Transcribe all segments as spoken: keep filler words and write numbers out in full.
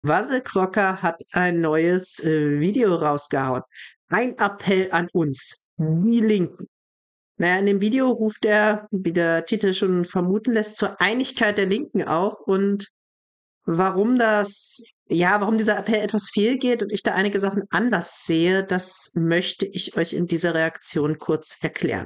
Wasserkrocker hat ein neues äh, Video rausgehauen. Ein Appell an uns, die Linken. Naja, in dem Video ruft er, wie der Titel schon vermuten lässt, zur Einigkeit der Linken auf und warum das, ja, warum dieser Appell etwas fehlgeht und ich da einige Sachen anders sehe, das möchte ich euch in dieser Reaktion kurz erklären.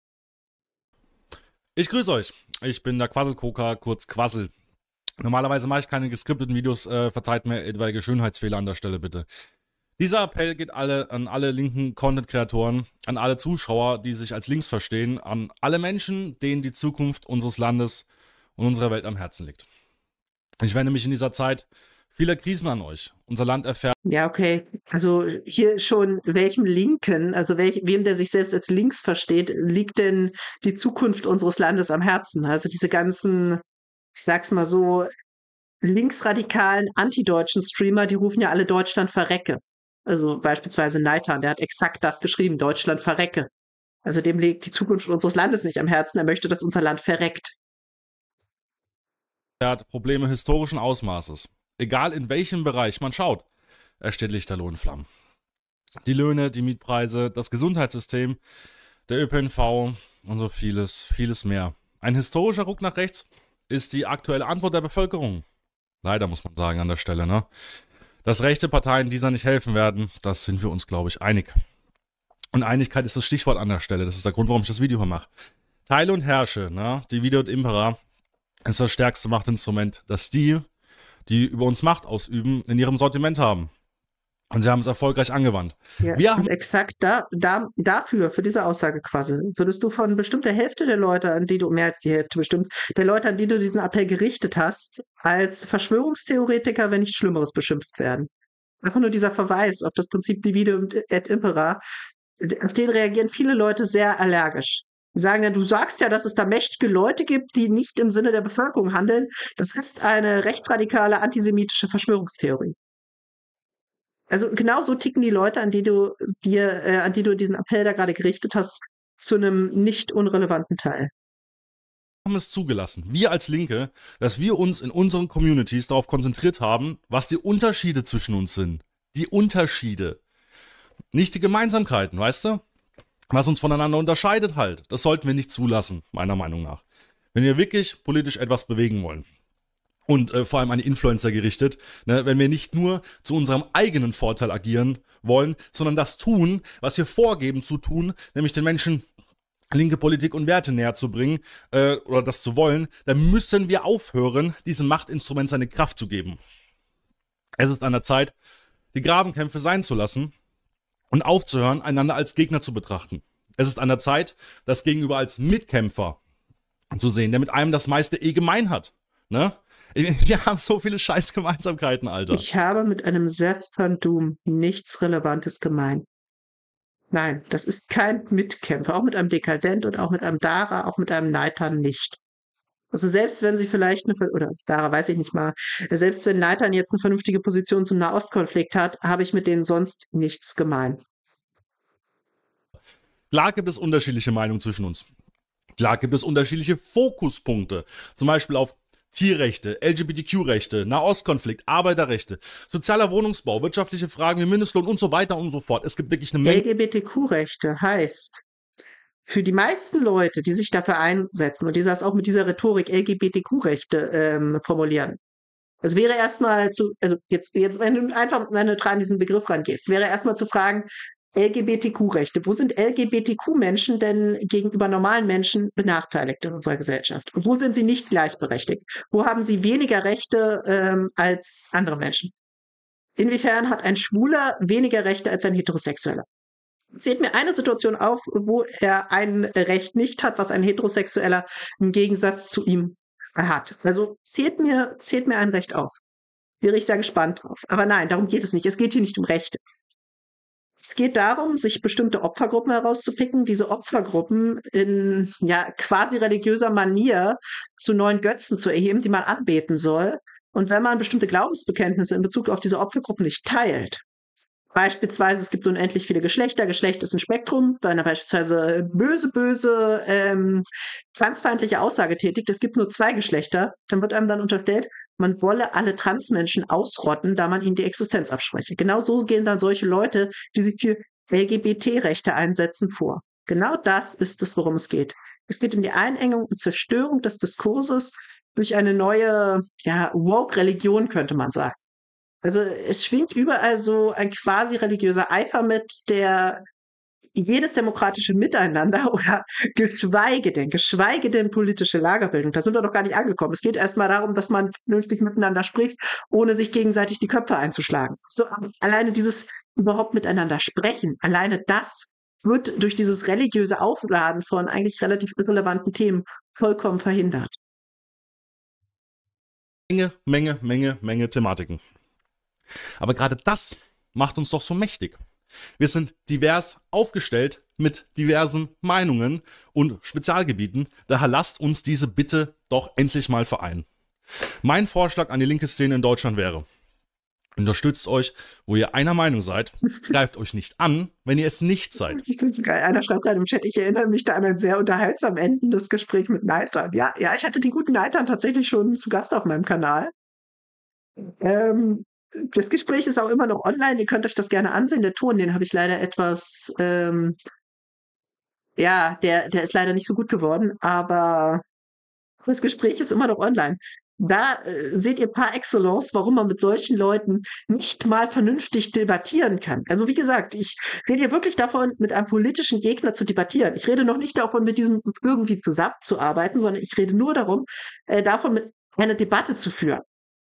Ich grüße euch. Ich bin der Quasselkoker, kurz Quassel. Normalerweise mache ich keine geskripteten Videos, äh, verzeiht mir etwaige Schönheitsfehler an der Stelle bitte. Dieser Appell geht alle, an alle linken Content-Kreatoren, an alle Zuschauer, die sich als links verstehen, an alle Menschen, denen die Zukunft unseres Landes und unserer Welt am Herzen liegt. Ich wende mich in dieser Zeit vieler Krisen an euch. Unser Land erfährt... Ja, okay. Also hier schon, welchem Linken, also welch, wem der sich selbst als links versteht, liegt denn die Zukunft unseres Landes am Herzen? Also diese ganzen, ich sag's mal so, linksradikalen, antideutschen Streamer, die rufen ja alle Deutschland verrecke. Also beispielsweise Neitan, der hat exakt das geschrieben, Deutschland verrecke. Also dem liegt die Zukunft unseres Landes nicht am Herzen, er möchte, dass unser Land verreckt. Probleme historischen Ausmaßes. Egal in welchem Bereich man schaut, er steht lichterloh in Flammen. Die Löhne, die Mietpreise, das Gesundheitssystem, der Ö P N V und so vieles, vieles mehr. Ein historischer Ruck nach rechts ist die aktuelle Antwort der Bevölkerung. Leider muss man sagen an der Stelle, ne? Dass rechte Parteien dieser nicht helfen werden, das sind wir uns, glaube ich, einig. Und Einigkeit ist das Stichwort an der Stelle. Das ist der Grund, warum ich das Video hier mache. Teile und herrsche, ne? Divide et Impera ist das stärkste Machtinstrument, das die, die über uns Macht ausüben, in ihrem Sortiment haben. Und sie haben es erfolgreich angewandt. Ja, wir haben exakt da, da, dafür, für diese Aussage quasi, würdest du von bestimmter Hälfte der Leute, an die du, mehr als die Hälfte bestimmt, der Leute, an die du diesen Appell gerichtet hast, als Verschwörungstheoretiker, wenn nicht Schlimmeres beschimpft werden. Einfach nur dieser Verweis auf das Prinzip Divide et Impera, auf den reagieren viele Leute sehr allergisch. Die sagen ja, du sagst ja, dass es da mächtige Leute gibt, die nicht im Sinne der Bevölkerung handeln. Das ist eine rechtsradikale antisemitische Verschwörungstheorie. Also genau so ticken die Leute, an die du dir, äh, an die du diesen Appell da gerade gerichtet hast, zu einem nicht unrelevanten Teil. Wir haben es zugelassen, wir als Linke, dass wir uns in unseren Communities darauf konzentriert haben, was die Unterschiede zwischen uns sind. Die Unterschiede. Nicht die Gemeinsamkeiten, weißt du? Was uns voneinander unterscheidet halt. Das sollten wir nicht zulassen, meiner Meinung nach. Wenn wir wirklich politisch etwas bewegen wollen. Und äh, vor allem an die Influencer gerichtet, ne, wenn wir nicht nur zu unserem eigenen Vorteil agieren wollen, sondern das tun, was wir vorgeben zu tun, nämlich den Menschen linke Politik und Werte näher zu bringen äh, oder das zu wollen, dann müssen wir aufhören, diesem Machtinstrument seine Kraft zu geben. Es ist an der Zeit, die Grabenkämpfe sein zu lassen und aufzuhören, einander als Gegner zu betrachten. Es ist an der Zeit, das Gegenüber als Mitkämpfer zu sehen, der mit einem das meiste eh gemein hat. Ne? Wir haben so viele scheiß Gemeinsamkeiten, Alter. Ich habe mit einem Seth Van Doom nichts Relevantes gemein. Nein, das ist kein Mitkämpfer. Auch mit einem Dekadent und auch mit einem Dara, auch mit einem Neitan nicht. Also selbst wenn sie vielleicht eine, oder Dara weiß ich nicht mal, selbst wenn Neitan jetzt eine vernünftige Position zum Nahostkonflikt hat, habe ich mit denen sonst nichts gemein. Klar gibt es unterschiedliche Meinungen zwischen uns. Klar gibt es unterschiedliche Fokuspunkte. Zum Beispiel auf Tierrechte, L G B T Q-Rechte, Nahostkonflikt, Arbeiterrechte, sozialer Wohnungsbau, wirtschaftliche Fragen wie Mindestlohn und so weiter und so fort. Es gibt wirklich eine Menge. L G B T Q-Rechte heißt, für die meisten Leute, die sich dafür einsetzen und die das auch mit dieser Rhetorik L G B T Q-Rechte ähm, formulieren, es wäre erstmal zu, also jetzt, jetzt, wenn du einfach neutral an diesen Begriff rangehst, wäre erstmal zu fragen, L G B T Q-Rechte. Wo sind L G B T Q-Menschen denn gegenüber normalen Menschen benachteiligt in unserer Gesellschaft? Und wo sind sie nicht gleichberechtigt? Wo haben sie weniger Rechte ähm, als andere Menschen? Inwiefern hat ein Schwuler weniger Rechte als ein Heterosexueller? Zählt mir eine Situation auf, wo er ein Recht nicht hat, was ein Heterosexueller im Gegensatz zu ihm hat. Also zählt mir, zählt mir ein Recht auf. Wäre ich sehr gespannt drauf. Aber nein, darum geht es nicht. Es geht hier nicht um Rechte. Es geht darum, sich bestimmte Opfergruppen herauszupicken, diese Opfergruppen in ja quasi religiöser Manier zu neuen Götzen zu erheben, die man anbeten soll. Und wenn man bestimmte Glaubensbekenntnisse in Bezug auf diese Opfergruppen nicht teilt, beispielsweise es gibt unendlich viele Geschlechter, Geschlecht ist ein Spektrum, wenn er beispielsweise böse, böse, ähm, transfeindliche Aussage tätigt, es gibt nur zwei Geschlechter, dann wird einem dann unterstellt, man wolle alle Transmenschen ausrotten, da man ihnen die Existenz abspreche. Genau so gehen dann solche Leute, die sich für L G B T-Rechte einsetzen, vor. Genau das ist es, worum es geht. Es geht um die Einengung und Zerstörung des Diskurses durch eine neue, ja, Woke-Religion, könnte man sagen. Also es schwingt überall so ein quasi religiöser Eifer mit, der jedes demokratische Miteinander oder geschweige denn, geschweige denn politische Lagerbildung, da sind wir doch gar nicht angekommen. Es geht erstmal darum, dass man vernünftig miteinander spricht, ohne sich gegenseitig die Köpfe einzuschlagen. So, alleine dieses überhaupt miteinander sprechen, alleine das wird durch dieses religiöse Aufladen von eigentlich relativ irrelevanten Themen vollkommen verhindert. Menge, Menge, Menge, Menge Thematiken. Aber gerade das macht uns doch so mächtig. Wir sind divers aufgestellt mit diversen Meinungen und Spezialgebieten. Daher lasst uns diese bitte doch endlich mal vereinen. Mein Vorschlag an die linke Szene in Deutschland wäre: Unterstützt euch, wo ihr einer Meinung seid. Greift euch nicht an, wenn ihr es nicht seid. Ich finde es geil. Einer schreibt gerade im Chat, ich erinnere mich da an ein sehr unterhaltsam endendes Gespräch mit Neitan. Ja, ja, ich hatte den guten Neitan tatsächlich schon zu Gast auf meinem Kanal. Ähm, das Gespräch ist auch immer noch online. Ihr könnt euch das gerne ansehen. Der Ton, den habe ich leider etwas, ähm, ja, der, der ist leider nicht so gut geworden, aber das Gespräch ist immer noch online. Da äh, seht ihr par excellence, warum man mit solchen Leuten nicht mal vernünftig debattieren kann. Also wie gesagt, ich rede hier wirklich davon, mit einem politischen Gegner zu debattieren. Ich rede noch nicht davon, mit diesem irgendwie zusammenzuarbeiten, sondern ich rede nur darum, äh, davon, mit eine Debatte zu führen.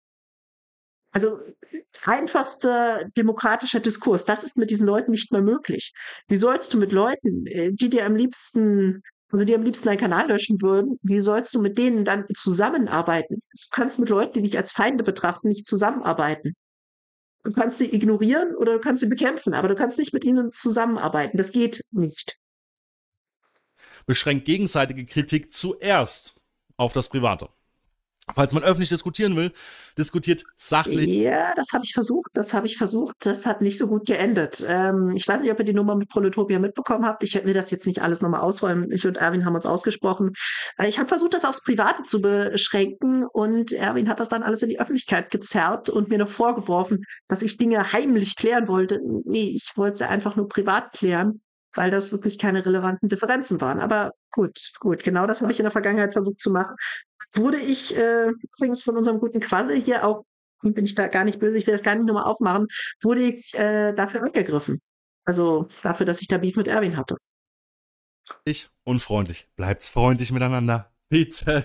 Also einfachster demokratischer Diskurs, das ist mit diesen Leuten nicht mehr möglich. Wie sollst du mit Leuten, äh, die dir am liebsten, also die am liebsten deinen Kanal löschen würden, wie sollst du mit denen dann zusammenarbeiten? Du kannst mit Leuten, die dich als Feinde betrachten, nicht zusammenarbeiten. Du kannst sie ignorieren oder du kannst sie bekämpfen, aber du kannst nicht mit ihnen zusammenarbeiten. Das geht nicht. Beschränkt gegenseitige Kritik zuerst auf das Private. Falls man öffentlich diskutieren will, diskutiert sachlich. Ja, das habe ich versucht, das habe ich versucht. Das hat nicht so gut geendet. Ähm, ich weiß nicht, ob ihr die Nummer mit Proletopia mitbekommen habt. Ich will das jetzt nicht alles nochmal ausräumen. Ich und Erwin haben uns ausgesprochen. Äh, Ich habe versucht, das aufs Private zu beschränken und Erwin hat das dann alles in die Öffentlichkeit gezerrt und mir noch vorgeworfen, dass ich Dinge heimlich klären wollte. Nee, ich wollte sie einfach nur privat klären, weil das wirklich keine relevanten Differenzen waren. Aber gut, gut, genau das habe ich in der Vergangenheit versucht zu machen. Wurde ich äh, übrigens von unserem guten Quassel hier auch, bin ich da gar nicht böse, ich will das gar nicht nochmal aufmachen, wurde ich äh, dafür angegriffen. Also dafür, dass ich da Beef mit Erwin hatte. Und freundlich. Bleibt's freundlich miteinander. Bitte.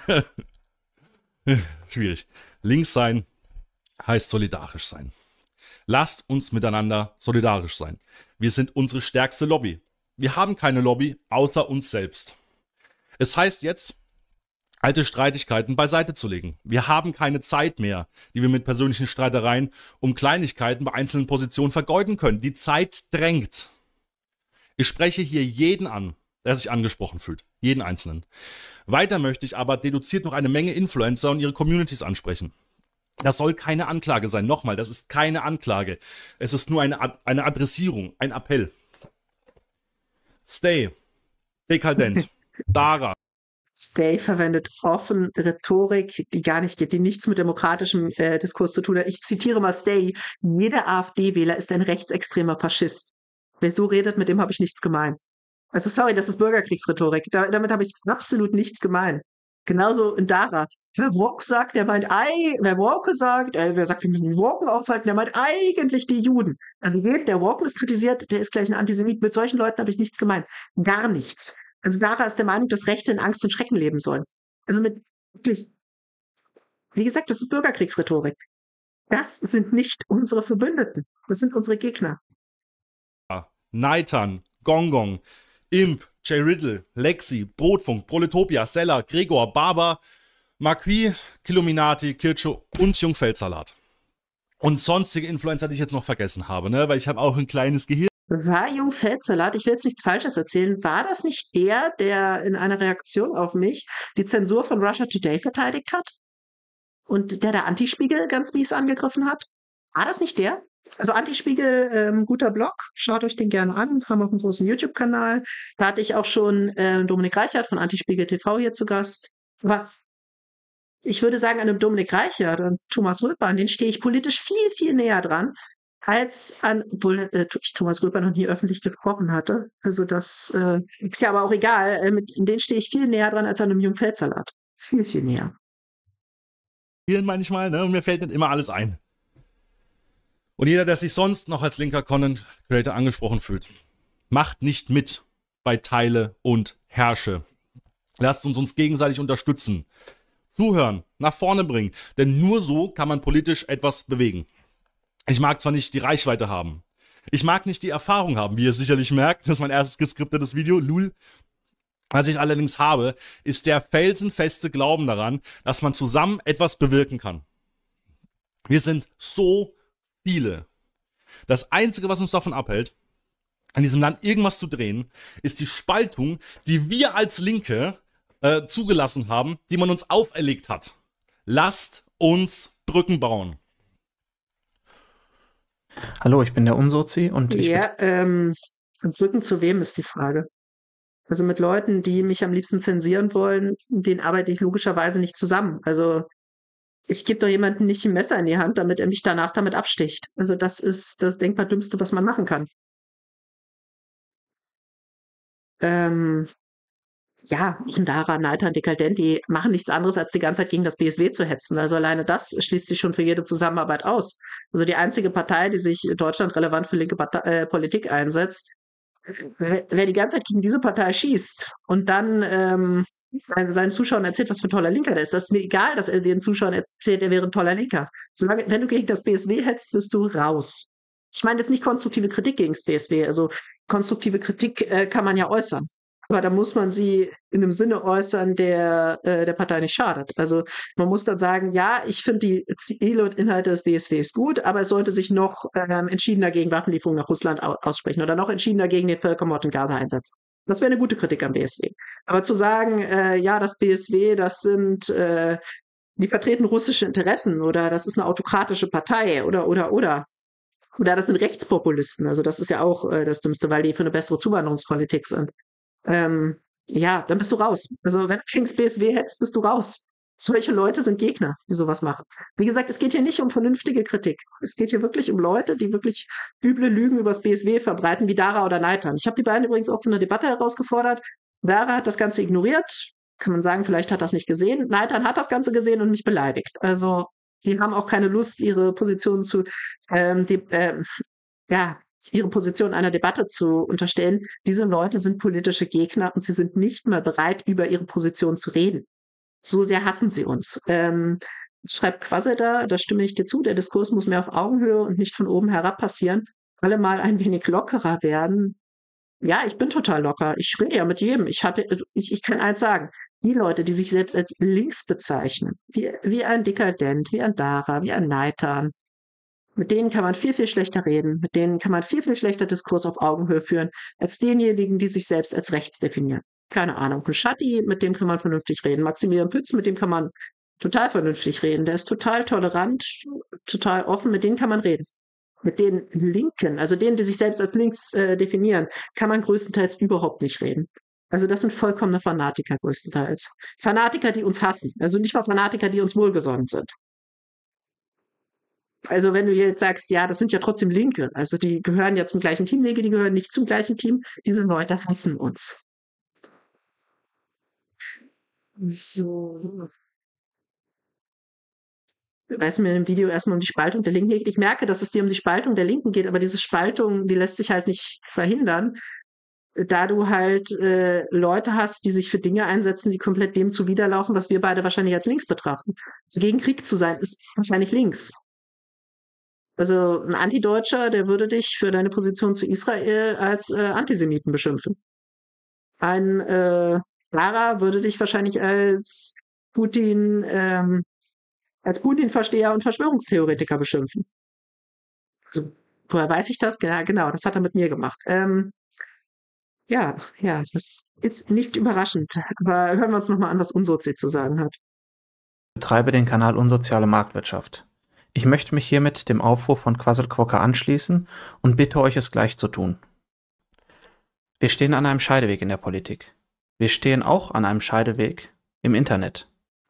Schwierig. Links sein heißt solidarisch sein. Lasst uns miteinander solidarisch sein. Wir sind unsere stärkste Lobby. Wir haben keine Lobby außer uns selbst. Es heißt jetzt, alte Streitigkeiten beiseite zu legen. Wir haben keine Zeit mehr, die wir mit persönlichen Streitereien um Kleinigkeiten bei einzelnen Positionen vergeuden können. Die Zeit drängt. Ich spreche hier jeden an, der sich angesprochen fühlt. Jeden Einzelnen. Weiter möchte ich aber deduziert noch eine Menge Influencer und ihre Communities ansprechen. Das soll keine Anklage sein. Nochmal, das ist keine Anklage. Es ist nur eine, Ad- eine Adressierung, ein Appell. Stay. Dekadent. Dara. Stay verwendet offen Rhetorik, die gar nicht geht, die nichts mit demokratischem äh, Diskurs zu tun hat. Ich zitiere mal Stay. Jeder AfD-Wähler ist ein rechtsextremer Faschist. Wer so redet, mit dem habe ich nichts gemein. Also sorry, das ist Bürgerkriegsrhetorik. Da, damit habe ich absolut nichts gemein. Genauso in Dara. Wer Woke sagt, der meint, ei, wer Woke sagt, äh, wer sagt, wir müssen die Woken aufhalten, der meint eigentlich die Juden. Also jeder, der Wokeness kritisiert, der ist gleich ein Antisemit. Mit solchen Leuten habe ich nichts gemeint. Gar nichts. Also Dara ist der Meinung, dass Rechte in Angst und Schrecken leben sollen. Also mit wirklich, wie gesagt, das ist Bürgerkriegsrhetorik. Das sind nicht unsere Verbündeten. Das sind unsere Gegner. Neitan, Gongong, Imp, Jay Riddle, Lexi, Brotfunk, Proletopia, Seller, Gregor, Barber, Marquis, Kilominati, Kircho und Jungfeldsalat. Und sonstige Influencer, die ich jetzt noch vergessen habe, ne? Weil ich habe auch ein kleines Gehirn. War Jungfeldsalat, ich will jetzt nichts Falsches erzählen, war das nicht der, der in einer Reaktion auf mich die Zensur von Russia Today verteidigt hat? Und der der Antispiegel ganz mies angegriffen hat? War das nicht der? Also Antispiegel, ähm, guter Blog, schaut euch den gerne an, haben auch einen großen YouTube-Kanal. Da hatte ich auch schon äh, Dominik Reichert von Antispiegel T V hier zu Gast. Aber ich würde sagen, an einem Dominik Reichert und Thomas Röper, an denen stehe ich politisch viel, viel näher dran, als an, obwohl äh, ich Thomas Röper noch nie öffentlich gesprochen hatte. Also das äh, ist ja aber auch egal. Äh, mit, in denen stehe ich viel näher dran als an einem Jungfeldsalat. Viel, viel näher. Hier manchmal, ne? Und mir fällt nicht immer alles ein. Und jeder, der sich sonst noch als linker Content Creator angesprochen fühlt, macht nicht mit bei Teile und Herrsche. Lasst uns uns gegenseitig unterstützen. Zuhören, nach vorne bringen. Denn nur so kann man politisch etwas bewegen. Ich mag zwar nicht die Reichweite haben. Ich mag nicht die Erfahrung haben, wie ihr sicherlich merkt. Das ist mein erstes geskriptetes Video, lul. Was ich allerdings habe, ist der felsenfeste Glauben daran, dass man zusammen etwas bewirken kann. Wir sind so viele. Das Einzige, was uns davon abhält, in diesem Land irgendwas zu drehen, ist die Spaltung, die wir als Linke äh, zugelassen haben, die man uns auferlegt hat. Lasst uns Brücken bauen. Hallo, ich bin der Unsozi und ich... Ja, ähm, Brücken zu wem ist die Frage. Also mit Leuten, die mich am liebsten zensieren wollen, denen arbeite ich logischerweise nicht zusammen. Also ich gebe doch jemandem nicht ein Messer in die Hand, damit er mich danach damit absticht. Also das ist das denkbar Dümmste, was man machen kann. Ähm, ja, Ndara, Neitan, Dekadent, die machen nichts anderes, als die ganze Zeit gegen das B S W zu hetzen. Also alleine das schließt sich schon für jede Zusammenarbeit aus. Also die einzige Partei, die sich deutschlandrelevant für linke Partei, äh, Politik einsetzt, wer, wer die ganze Zeit gegen diese Partei schießt und dann ähm, seinen Zuschauern erzählt, was für ein toller Linker der ist, das ist mir egal, dass er den Zuschauern erzählt, er wäre ein toller Linker. Solange, wenn du gegen das B S W hetzt, bist du raus. Ich meine jetzt nicht konstruktive Kritik gegen das B S W, also konstruktive Kritik äh, kann man ja äußern. Aber da muss man sie in einem Sinne äußern, der äh, der Partei nicht schadet. Also man muss dann sagen, ja, ich finde die Ziele und Inhalte des B S Ws gut, aber es sollte sich noch ähm, entschiedener gegen Waffenlieferungen nach Russland au aussprechen oder noch entschiedener gegen den Völkermord in Gaza einsetzen. Das wäre eine gute Kritik am B S W. Aber zu sagen, äh, ja, das B S W, das sind, äh, die vertreten russische Interessen oder das ist eine autokratische Partei oder, oder, oder. Oder das sind Rechtspopulisten. Also das ist ja auch äh, das Dümmste, weil die für eine bessere Zuwanderungspolitik sind. Ähm, ja, dann bist du raus. Also wenn du gegen das B S W hetzt, bist du raus. Solche Leute sind Gegner, die sowas machen. Wie gesagt, es geht hier nicht um vernünftige Kritik. Es geht hier wirklich um Leute, die wirklich üble Lügen über das B S W verbreiten, wie Dara oder Neitan. Ich habe die beiden übrigens auch zu einer Debatte herausgefordert. Dara hat das Ganze ignoriert. Kann man sagen, vielleicht hat er das nicht gesehen. Neitan hat das Ganze gesehen und mich beleidigt. Also die haben auch keine Lust, ihre Position zu, ähm, die, ähm, ja, ihre Position einer Debatte zu unterstellen. Diese Leute sind politische Gegner und sie sind nicht mal bereit, über ihre Position zu reden. So sehr hassen sie uns. Ähm, schreibt Quasse da, da stimme ich dir zu, der Diskurs muss mehr auf Augenhöhe und nicht von oben herab passieren. Alle mal ein wenig lockerer werden. Ja, ich bin total locker. Ich rede ja mit jedem. Ich hatte, also ich, ich kann eins sagen. Die Leute, die sich selbst als links bezeichnen, wie, wie ein Dekadent, wie ein Dara, wie ein Neitan, mit denen kann man viel, viel schlechter reden. Mit denen kann man viel, viel schlechter Diskurs auf Augenhöhe führen, als denjenigen, die sich selbst als rechts definieren. Keine Ahnung. Schatti, mit dem kann man vernünftig reden. Maximilian Pütz, mit dem kann man total vernünftig reden. Der ist total tolerant, total offen, mit denen kann man reden. Mit den Linken, also denen, die sich selbst als links äh, definieren, kann man größtenteils überhaupt nicht reden. Also das sind vollkommene Fanatiker größtenteils. Fanatiker, die uns hassen. Also nicht mal Fanatiker, die uns wohlgesonnen sind. Also wenn du jetzt sagst, ja, das sind ja trotzdem Linke, also die gehören ja zum gleichen Team, nee, die gehören nicht zum gleichen Team, diese Leute hassen uns. So. Weil es mir im Video erstmal um die Spaltung der Linken geht. Ich merke, dass es dir um die Spaltung der Linken geht, aber diese Spaltung, die lässt sich halt nicht verhindern, da du halt äh, Leute hast, die sich für Dinge einsetzen, die komplett dem zuwiderlaufen, was wir beide wahrscheinlich als links betrachten. Also gegen Krieg zu sein, ist wahrscheinlich links. Also ein Antideutscher, der würde dich für deine Position zu Israel als äh, Antisemiten beschimpfen. Ein äh, Lara würde dich wahrscheinlich als Putin, ähm, als Putin-Versteher und Verschwörungstheoretiker beschimpfen. Also, woher weiß ich das? Ja, genau, das hat er mit mir gemacht. Ähm, ja, ja, das ist nicht überraschend. Aber hören wir uns nochmal an, was Unsozi zu sagen hat. Ich betreibe den Kanal Unsoziale Marktwirtschaft. Ich möchte mich hiermit dem Aufruf von Quasselquocker anschließen und bitte euch, es gleich zu tun. Wir stehen an einem Scheideweg in der Politik. Wir stehen auch an einem Scheideweg im Internet.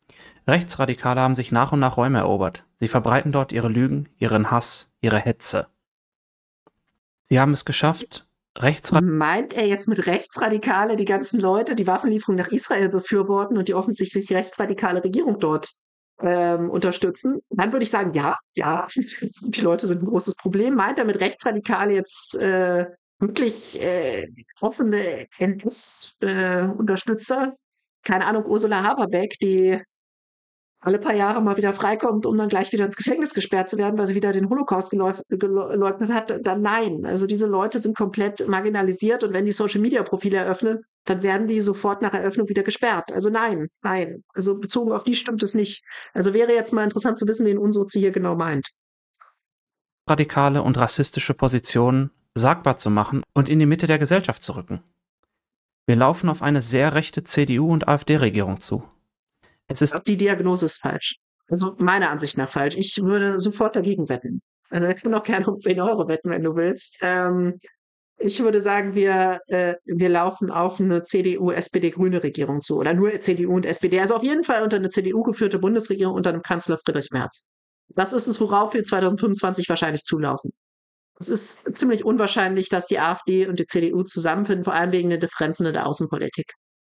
Rechtsradikale haben sich nach und nach Räume erobert. Sie verbreiten dort ihre Lügen, ihren Hass, ihre Hetze. Sie haben es geschafft, Rechtsradikale... Meint er jetzt mit Rechtsradikale die ganzen Leute, die Waffenlieferungen nach Israel befürworten und die offensichtlich rechtsradikale Regierung dort ähm, unterstützen? Dann würde ich sagen, ja, ja, die Leute sind ein großes Problem. Meint er mit Rechtsradikale jetzt äh, wirklich äh, offene N S-Unterstützer? Keine Ahnung, Ursula Haberbeck, die alle paar Jahre mal wieder freikommt, um dann gleich wieder ins Gefängnis gesperrt zu werden, weil sie wieder den Holocaust geleug- geleugnet hat, dann nein. Also diese Leute sind komplett marginalisiert und wenn die Social-Media-Profile eröffnen, dann werden die sofort nach Eröffnung wieder gesperrt. Also nein, nein. Also bezogen auf die stimmt es nicht. Also wäre jetzt mal interessant zu wissen, wen Unsozi hier genau meint. radikale und rassistische Positionen sagbar zu machen und in die Mitte der Gesellschaft zu rücken. Wir laufen auf eine sehr rechte C D U- und AfD-Regierung zu. Es ist Auch die Diagnose ist falsch. Also meiner Ansicht nach falsch. Ich würde sofort dagegen wetten. Also wir können auch gerne um zehn Euro wetten, wenn du willst. Ähm, ich würde sagen, wir, äh, wir laufen auf eine C D U, S P D-grüne Regierung zu. Oder nur C D U und S P D. Also auf jeden Fall unter eine C D U geführte Bundesregierung unter dem Kanzler Friedrich Merz. Das ist es, worauf wir zwanzig fünfundzwanzig wahrscheinlich zulaufen. Es ist ziemlich unwahrscheinlich, dass die AfD und die C D U zusammenfinden, vor allem wegen den Differenzen in der Außenpolitik.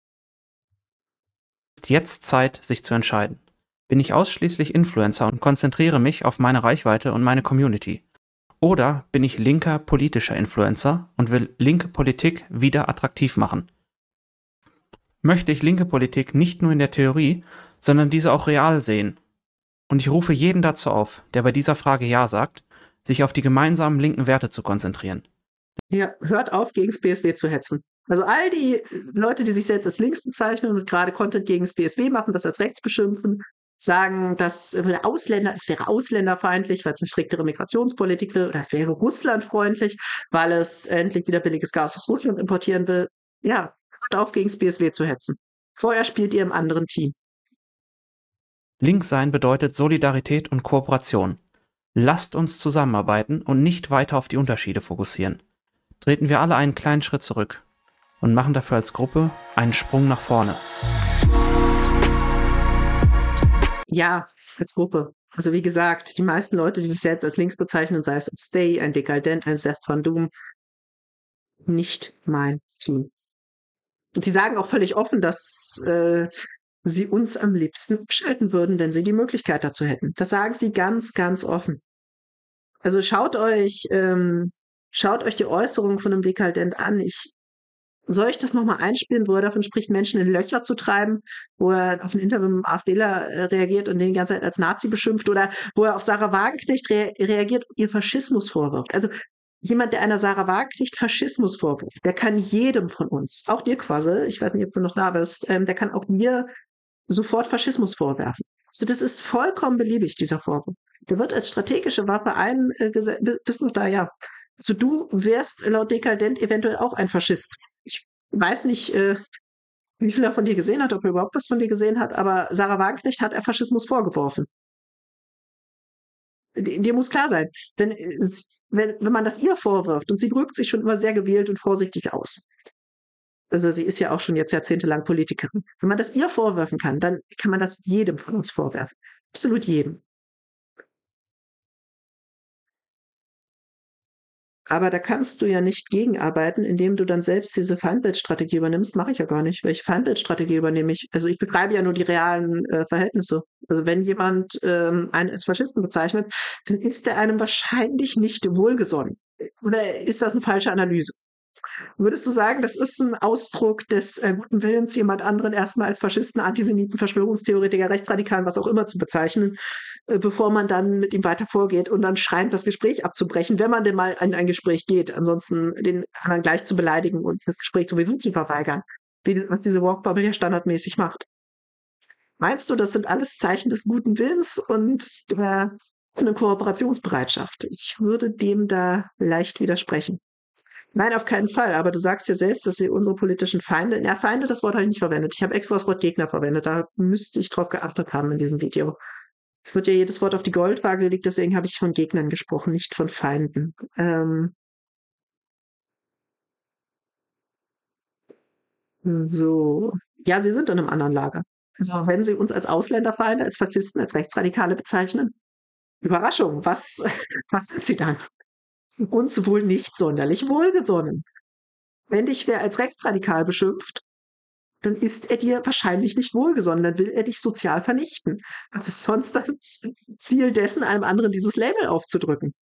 jetzt Zeit, sich zu entscheiden. Bin ich ausschließlich Influencer und konzentriere mich auf meine Reichweite und meine Community? Oder bin ich linker politischer Influencer und will linke Politik wieder attraktiv machen? Möchte ich linke Politik nicht nur in der Theorie, sondern diese auch real sehen? Und ich rufe jeden dazu auf, der bei dieser Frage Ja sagt, sich auf die gemeinsamen linken Werte zu konzentrieren. Ja, hört auf, gegen das B S W zu hetzen. Also all die Leute, die sich selbst als links bezeichnen und gerade Content gegen das B S W machen, das als rechts beschimpfen, sagen, dass äh, Ausländer, es wäre ausländerfeindlich, weil es eine striktere Migrationspolitik will, oder es wäre russlandfreundlich, weil es endlich wieder billiges Gas aus Russland importieren will. Ja, hört auf, gegen das B S W zu hetzen. Vorher spielt ihr im anderen Team. Links sein bedeutet Solidarität und Kooperation. Lasst uns zusammenarbeiten und nicht weiter auf die Unterschiede fokussieren. Treten wir alle einen kleinen Schritt zurück und machen dafür als Gruppe einen Sprung nach vorne. Ja, als Gruppe. Also wie gesagt, die meisten Leute, die sich selbst als links bezeichnen, sei es ein Stay, ein Dekadent, ein Seth Van Doom, nicht mein Team. Und sie sagen auch völlig offen, dass äh, sie uns am liebsten abschalten würden, wenn sie die Möglichkeit dazu hätten. Das sagen sie ganz, ganz offen. Also schaut euch, ähm, schaut euch die Äußerungen von einem Dekadent an. Ich soll ich das nochmal einspielen, wo er davon spricht, Menschen in Löcher zu treiben, wo er auf ein Interview mit einem AfDler äh, reagiert und den die ganze Zeit als Nazi beschimpft, oder wo er auf Sarah Wagenknecht rea reagiert und ihr Faschismus vorwirft. Also jemand, der einer Sarah Wagenknecht Faschismus vorwirft, der kann jedem von uns, auch dir quasi, ich weiß nicht, ob du noch da bist, ähm, der kann auch mir sofort Faschismus vorwerfen. Also das ist vollkommen beliebig, dieser Vorwurf. Der wird als strategische Waffe eingesetzt. Bist du noch da? Ja. Also du wärst laut Dekadent eventuell auch ein Faschist. Ich weiß nicht, äh, wie viel er von dir gesehen hat, ob er überhaupt was von dir gesehen hat, aber Sarah Wagenknecht hat er Faschismus vorgeworfen. D- Dir muss klar sein, wenn, es- wenn, wenn man das ihr vorwirft, und sie drückt sich schon immer sehr gewählt und vorsichtig aus. Also sie ist ja auch schon jetzt jahrzehntelang Politikerin. Wenn man das ihr vorwerfen kann, dann kann man das jedem von uns vorwerfen. Absolut jedem. Aber da kannst du ja nicht gegenarbeiten, indem du dann selbst diese Feindbildstrategie übernimmst. Mache ich ja gar nicht. Welche Feindbildstrategie übernehme ich? Also ich beschreibe ja nur die realen äh, Verhältnisse. Also wenn jemand ähm, einen als Faschisten bezeichnet, dann ist er einem wahrscheinlich nicht wohlgesonnen. Oder ist das eine falsche Analyse? Würdest du sagen, das ist ein Ausdruck des äh, guten Willens, jemand anderen erstmal als Faschisten, Antisemiten, Verschwörungstheoretiker, Rechtsradikalen, was auch immer zu bezeichnen, äh, bevor man dann mit ihm weiter vorgeht und dann schreiend das Gespräch abzubrechen, wenn man denn mal in ein Gespräch geht, ansonsten den anderen gleich zu beleidigen und das Gespräch sowieso zu verweigern, wie was diese Walkbubble ja standardmäßig macht? Meinst du, das sind alles Zeichen des guten Willens und der offenen Kooperationsbereitschaft? Ich würde dem da leicht widersprechen. Nein, auf keinen Fall. Aber du sagst ja selbst, dass sie unsere politischen Feinde, ja, Feinde, das Wort habe ich nicht verwendet. Ich habe extra das Wort Gegner verwendet. Da müsste ich drauf geachtet haben in diesem Video. Es wird ja jedes Wort auf die Goldwaage gelegt, deswegen habe ich von Gegnern gesprochen, nicht von Feinden. Ähm, so. Ja, sie sind in einem anderen Lager. Also wenn Sie uns als Ausländerfeinde, als Faschisten, als Rechtsradikale bezeichnen, Überraschung, was, was sind Sie dann? Uns wohl nicht sonderlich wohlgesonnen. Wenn dich wer als rechtsradikal beschimpft, dann ist er dir wahrscheinlich nicht wohlgesonnen, dann will er dich sozial vernichten. Was ist sonst das Ziel dessen, einem anderen dieses Label aufzudrücken?